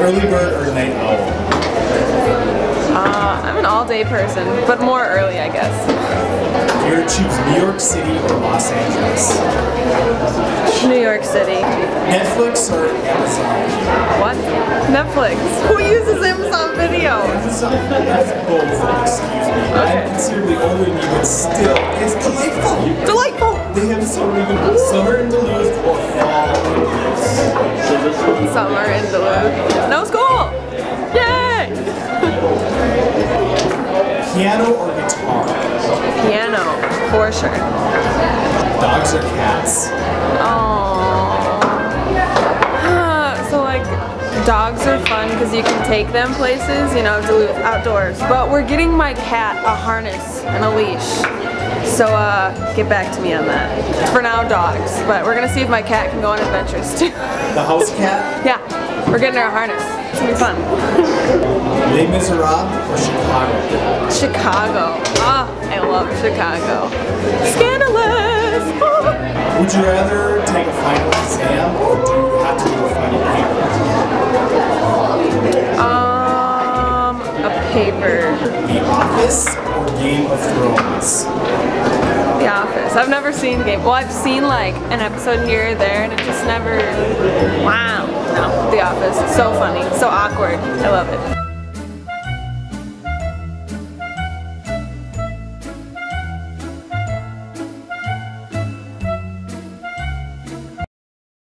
Early bird or night owl? I'm an all-day person, but more early, I guess. If you were to choose New York City or Los Angeles? New York City. Netflix or Amazon? What? Netflix. Who uses Amazon Video? Amazon, that's both, excuse me. I'm considerably older than you, but still, it's delightful. Delightful! They have summer in summer in Duluth or fall in Duluth. Summer in Duluth. No school! Yay! Piano or guitar? Piano, for sure. Dogs or cats? So like, dogs are fun because you can take them places, you know, Duluth, outdoors. But we're getting my cat a harness and a leash. So get back to me on that. For now, dogs. But we're gonna see if my cat can go on adventures too. The house cat? Yeah, we're getting her a harness. It's gonna be fun. Les Miserables or Chicago? Chicago. Ah, I love Chicago. Scandalous! Would you rather take a final exam or do you have to do a final paper? A paper. The Office or Game of Thrones? The Office. I've never seen Game. Well, I've seen like an episode here or there, and it just never. Wow. No, The Office. So funny. So awkward. I love it.